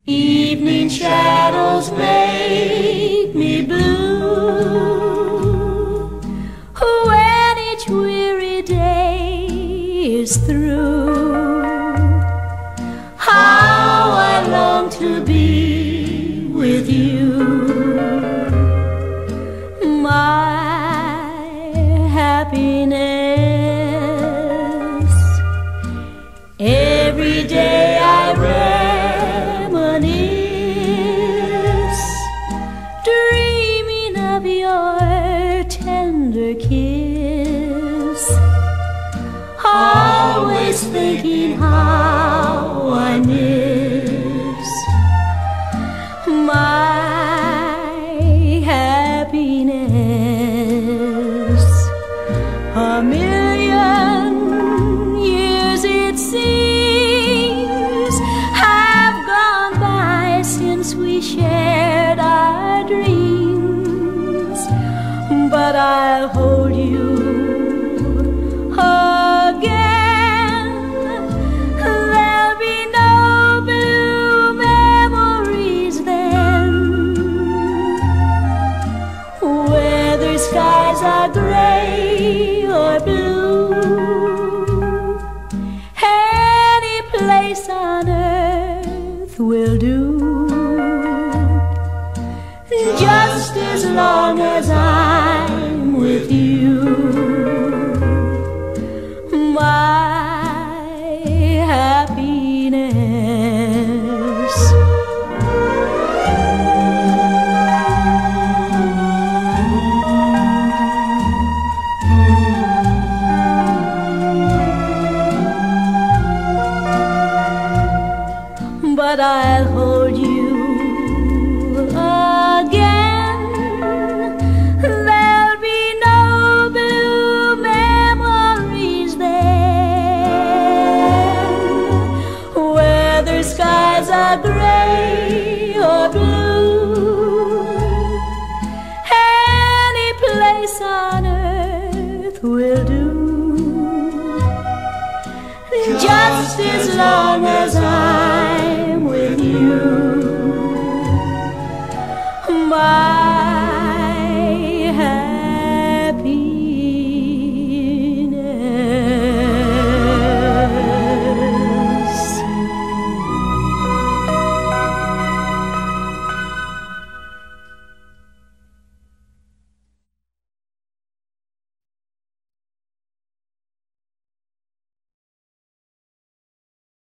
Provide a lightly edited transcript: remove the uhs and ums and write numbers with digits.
Evening shadows make me blue when each weary day is through. How I long to be with you, my happiness. Every day I dreaming of your tender kiss, always thinking how I miss my happiness. A million years it seems have gone by since we shared our dreams, but I'll hold you again. There'll be no blue memories then, whether skies are gray or blue. Any place on earth will do, just as long as I'm with you, my happiness. But I'll hold you again. There'll be no blue memories then, whether skies are gray or blue. Any place on earth will do, just as long as I'm with you.